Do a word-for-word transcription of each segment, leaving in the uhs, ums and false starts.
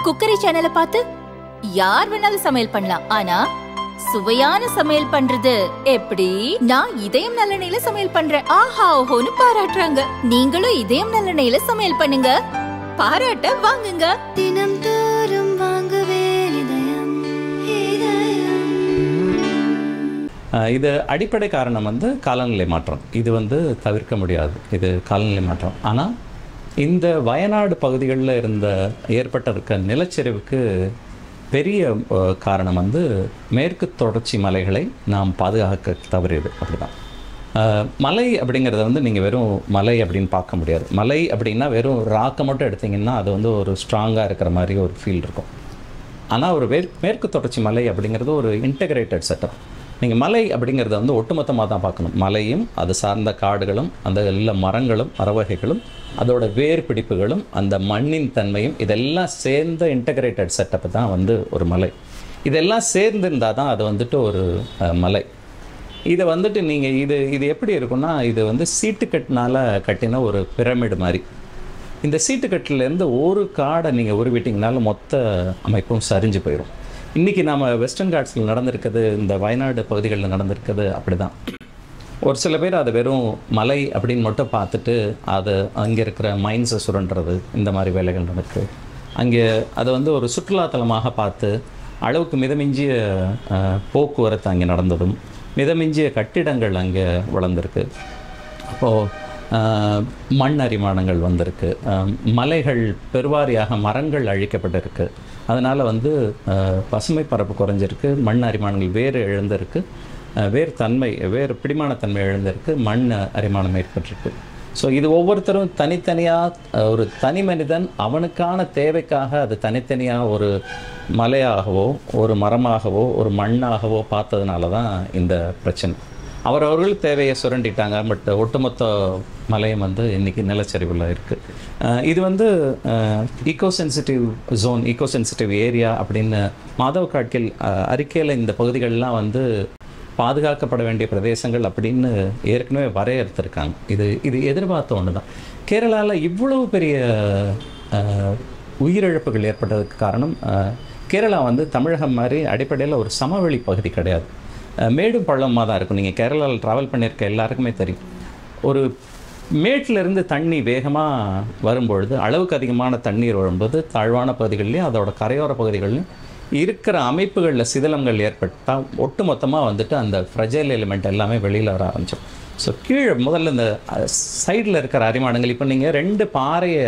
Cookery சேனலை பார்த்து யார் வேணாலும் சமையல் பண்ணலாம். ஆனா சுவையான சமையல் பண்றது எப்படி? நான் இதயம் நல்லெண்ணெயில சமையல் பண்றேன். ஆஹா ஓஹோன்னு பாராட்டுறாங்க. நீங்களும் இதயம் நல்லெண்ணெயில சமையல் பண்ணுங்க, பாராட்ட வாங்குங்க. தினம் தோறும் வாங்குவே இதயம் இதயம். இது அடிப்படை காரணம் வந்து காலநிலை மாற்றம். இது வந்து தவிர்க்க முடியாது, இது காலநிலை மாற்றம். ஆனால் இந்த வயநாடு பகுதிகளில் இருந்த ஏற்பட்டிருக்க நிலச்சரிவுக்கு பெரிய காரணம் வந்து மேற்கு தொடர்ச்சி மலைகளை நாம் பாதுகாக்க தவறியது. அப்படிதான் மலை அப்படிங்கிறத வந்து நீங்கள் வெறும் மலை அப்படின்னு பார்க்க முடியாது. மலை அப்படின்னா வெறும் ராக்கை மட்டும் எடுத்திங்கன்னா அது வந்து ஒரு ஸ்ட்ராங்காக இருக்கிற மாதிரி ஒரு ஃபீல் இருக்கும். ஆனால் ஒரு வே மேற்கு தொடர்ச்சி மலை அப்படிங்கிறது ஒரு இன்டகிரேட்டட் செட்டப். நீங்கள் மலை அப்படிங்கிறத வந்து ஒட்டுமொத்தமாக தான் பார்க்கணும். மலையும் அது சார்ந்த காடுகளும் அந்த எல்லா மரங்களும் மரவகைகளும் அதோட வேர் பிடிப்புகளும் அந்த மண்ணின் தன்மையும் இதெல்லாம் சேர்ந்த இன்டகிரேட்டட் செட்டப்பு தான் வந்து ஒரு மலை. இதெல்லாம் சேர்ந்துருந்தால் தான் அது வந்துட்டு ஒரு மலை. இதை வந்துட்டு நீங்கள் இது இது எப்படி இருக்குன்னா, இது வந்து சீட்டுக்கட்டினால் கட்டின ஒரு பிரமிடு மாதிரி. இந்த சீட்டுக்கட்டிலேருந்து ஒரு காடை நீங்கள் உருவிட்டிங்கனாலும் மொத்த அமைப்பும் சரிஞ்சு போயிடும். இன்றைக்கி நம்ம வெஸ்டர்ன் காட்ஸில் நடந்திருக்குது, இந்த வயநாடு பகுதிகளில் நடந்திருக்குது அப்படி தான். ஒரு சில பேர் அதை வெறும் மலை அப்படின்னு மட்டும் பார்த்துட்டு அதை அங்கே இருக்கிற மைன்ஸை சுரண்டுறது, இந்த மாதிரி வேலைகள் நடக்கு. அங்கே அதை வந்து ஒரு சுற்றுலாத்தலமாக பார்த்து அளவுக்கு மிதமிஞ்சிய போக்குவரத்து அங்கே நடந்ததும் மிதமிஞ்சிய கட்டிடங்கள் அங்கே வளர்ந்துருக்கு. அப்போது மண் அரிமானங்கள் வந்திருக்கு, மலைகள் பெருவாரியாக மரங்கள் அழிக்கப்பட்டிருக்கு. அதனால் வந்து பசுமை பரப்பு குறைஞ்சிருக்கு, மண் அரிமானங்கள் வேறு எழுந்திருக்கு, வேறு தன்மை வேறு பிடிமானத்தன்மை எழுந்திருக்கு, மண் அரிமானம் ஏற்பட்டிருக்கு. ஸோ இது ஒவ்வொருத்தரும் தனித்தனியாக ஒரு தனி மனிதன் அவனுக்கான தேவைக்காக அது தனித்தனியாக ஒரு மலையாகவோ ஒரு மரமாகவோ ஒரு மண்ணாகவோ பார்த்ததுனால தான் இந்த பிரச்சனை. அவரவர்கள் தேவையை சுரண்டிட்டாங்க. பட் ஒட்டுமொத்த மலையும் வந்து இன்றைக்கி நிலச்சரிவில் இருக்குது. இது வந்து eco sensitive zone, eco sensitive area அப்படின்னு மாதவ காட்கில் அறிக்கையில் இந்த பகுதிகளெலாம் வந்து பாதுகாக்கப்பட வேண்டிய பிரதேசங்கள் அப்படின்னு ஏற்கனவே வரையறுத்திருக்காங்க. இது இது எதிர்பார்த்த ஒன்று தான். கேரளாவில் இவ்வளவு பெரிய உயிரிழப்புகள் ஏற்பட்டதுக்கு காரணம், கேரளா வந்து தமிழகம் மாதிரி அடிப்படையில் ஒரு சமவெளி பகுதி கிடையாது, மேடும் பள்ளமாக தான் இருக்கும். நீங்கள் கேரளாவில் ட்ராவல் பண்ணியிருக்க எல்லாருக்குமே தெரியும். ஒரு மேட்டிலிருந்து தண்ணி வேகமாக வரும்பொழுது, அளவுக்கு அதிகமான தண்ணீர் வரும்போது தாழ்வான பகுதிகள்லேயும் அதோட கரையோர பகுதிகள்லையும் இருக்கிற அமைப்புகளில் சிதிலங்கள் ஏற்பட்டால் ஒட்டு மொத்தமாக வந்துட்டு அந்த ஃப்ரெஜைல் எலிமெண்ட் எல்லாமே வெளியில் வர ஆரம்பிச்சோம். ஸோ கீழே முதல்ல இந்த சைடில் இருக்கிற அரிமானங்கள், இப்போ நீங்கள் ரெண்டு பாறையை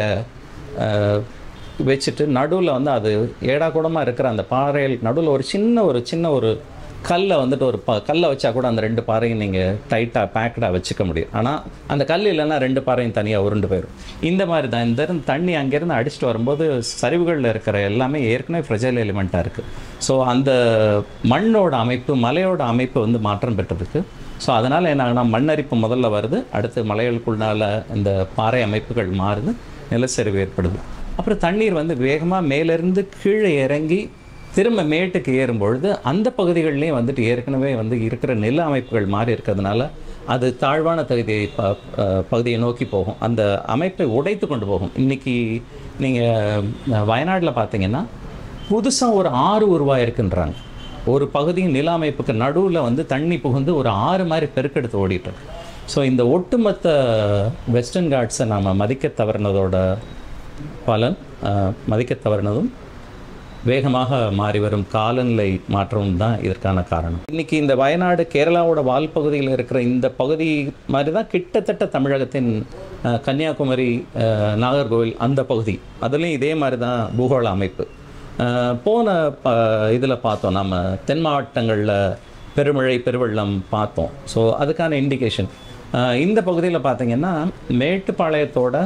வச்சுட்டு நடுவில் வந்து அது ஏடா கூடமாக இருக்கிற அந்த பாறையில் நடுவில் ஒரு சின்ன ஒரு சின்ன ஒரு கல்லை வந்துட்டு ஒரு ப கல்லை வச்சா கூட அந்த ரெண்டு பாறையும் நீங்கள் டைட்டாக பேக்கடாக வச்சுக்க முடியும். ஆனால் அந்த கல் இல்லைன்னா ரெண்டு பாறையும் தனியாக உருண்டு போயிடும். இந்த மாதிரி தான் இந்த தண்ணி அங்கேருந்து அடிச்சுட்டு வரும்போது சரிவுகளில் இருக்கிற எல்லாமே ஏற்கனவே ஃப்ரெஜைல் எலிமெண்ட்டாக இருக்குது. ஸோ அந்த மண்ணோட அமைப்பு மலையோட அமைப்பு வந்து மாற்றம் பெற்றதுக்கு. ஸோ அதனால் என்ன, மண்ணரிப்பு முதல்ல வருது, அடுத்து மலைகளுக்குள்ளால் இந்த பாறை அமைப்புகள் மாறுது, நிலச்சரிவு ஏற்படுது. அப்புறம் தண்ணீர் வந்து வேகமாக மேலேருந்து கீழே இறங்கி திரும்ப மேட்டுக்கு ஏறும்பொழுது அந்த பகுதிகள்லேயும் வந்துட்டு ஏற்கனவே வந்து இருக்கிற நில அமைப்புகள் மாறி இருக்கிறதுனால அது தாழ்வான தகுதியை ப பகுதியை நோக்கி போகும், அந்த அமைப்பை உடைத்து கொண்டு போகும். இன்றைக்கி நீங்கள் வயநாட்டில் பார்த்தீங்கன்னா புதுசாக ஒரு ஆறு உருவாயிருக்குன்றாங்க. ஒரு பகுதியின் நில அமைப்புக்கு நடுவில் வந்து தண்ணி புகுந்து ஒரு ஆறு மாதிரி பெருக்கெடுத்து ஓடிட்டுருக்கு. ஸோ இந்த ஒட்டுமொத்த வெஸ்டர்ன் காட்ஸை நாம் மதிக்க தவறினதோட பலன், மதிக்க தவறினதும் வேகமாக மாறி வரும் காலநிலை மாற்றமும் தான் இதற்கான காரணம். இன்றைக்கி இந்த வயநாடு கேரளாவோட வால் பகுதியில் இருக்கிற இந்த பகுதி மாதிரி தான் கிட்டத்தட்ட தமிழகத்தின் கன்னியாகுமரி, நாகர்கோவில் அந்த பகுதி, அதுலேயும் இதே மாதிரி தான் பூகோள அமைப்பு. போன ப இதில் பார்த்தோம், நம்ம தென் மாவட்டங்களில் பெருமழை பெருவெள்ளம் பார்த்தோம். ஸோ அதுக்கான இண்டிகேஷன் இந்த பகுதியில் பார்த்திங்கன்னா மேட்டுப்பாளையத்தோட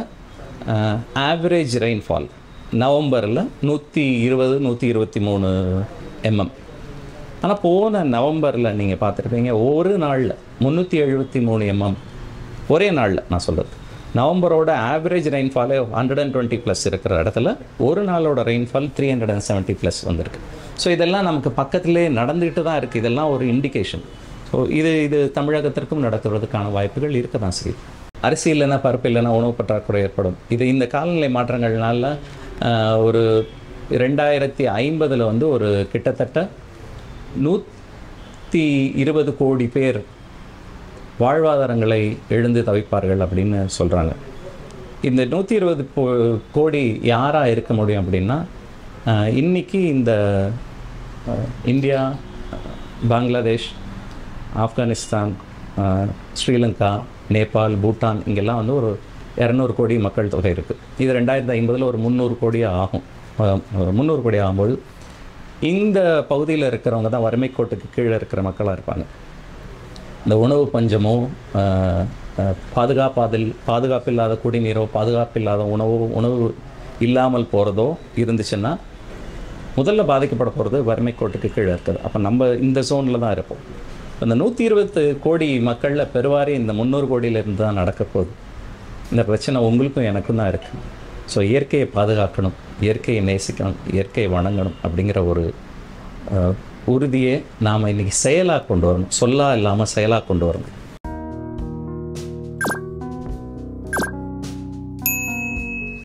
ஆவரேஜ் ரெயின்ஃபால் நவம்பரில் நூற்றி இருபது நூற்றி இருபத்தி மூணு எம்எம். ஆனால் போன நவம்பரில் நீங்கள் பார்த்துருப்பீங்க ஒரு நாளில் முந்நூற்றி எழுபத்தி மூணு எம்எம் ஒரே நாளில். நான் சொல்கிறது நவம்பரோட ஆவரேஜ் ரெயின்ஃபாலே ஹண்ட்ரட் அண்ட் டுவெண்ட்டி ப்ளஸ் இருக்கிற இடத்துல ஒரு நாளோட rainfall three hundred and seventy plus வந்திருக்கு. ஸோ இதெல்லாம் நமக்கு பக்கத்திலே நடந்துக்கிட்டு தான் இருக்குது. இதெல்லாம் ஒரு இண்டிகேஷன். ஸோ இது இது தமிழகத்திற்கும் நடத்துவதற்கான வாய்ப்புகள் இருக்க தான் செய்யுது. அரிசி இல்லைன்னா பருப்பு இல்லைன்னா உணவு பற்றாக்குறை ஏற்படும். இது இந்த காலநிலை மாற்றங்கள்னால ஒரு ரெண்டாயிரத்தி ஐம்பதில் வந்து ஒரு கிட்டத்தட்ட நூற்றி இருபது கோடி பேர் வாழ்வாதாரங்களை எழுந்து தவிப்பார்கள் அப்படின்னு சொல்கிறாங்க. இந்த நூற்றி இருபது கோடி யாராக இருக்க முடியும் அப்படின்னா, இன்றைக்கி இந்த இந்தியா, பங்களாதேஷ், ஆப்கானிஸ்தான், ஸ்ரீலங்கா, நேபாள், பூட்டான் இங்கெல்லாம் வந்து ஒரு இரநூறு கோடி மக்கள் தொகை இருக்குது. இது ரெண்டாயிரத்தி ஐம்பதில் ஒரு முந்நூறு கோடி ஆகும். முந்நூறு கோடி ஆகும்போது இந்த பகுதியில் இருக்கிறவங்க தான் வறுமை கோட்டுக்கு கீழே இருக்கிற மக்களாக இருப்பாங்க. இந்த உணவு பஞ்சமோ, பாதுகாப்பாதில் பாதுகாப்பில்லாத குடிநீரோ, பாதுகாப்பில்லாத உணவோ, உணவு இல்லாமல் போகிறதோ இருந்துச்சுன்னா முதல்ல பாதிக்கப்பட போகிறது வறுமை கோட்டுக்கு கீழே இருக்குது. அப்போ நம்ம இந்த ஜோனில் தான் இருப்போம். இந்த நூற்றி இருபது கோடி மக்களில் பெருவாரி இந்த முந்நூறு கோடியிலிருந்து தான் நடக்க போகுது. இந்த பிரச்சனை உங்களுக்கும் எனக்கும் தான் இருக்குது. ஸோ இயற்கையை பாதுகாக்கணும், இயற்கையை நேசிக்கணும், இயற்கையை வணங்கணும் அப்படிங்கிற ஒரு உறுதியை நாம் இன்றைக்கி செயலாக கொண்டு வரணும். சொல்லாக இல்லாமல் செயலாக கொண்டு வரணும்.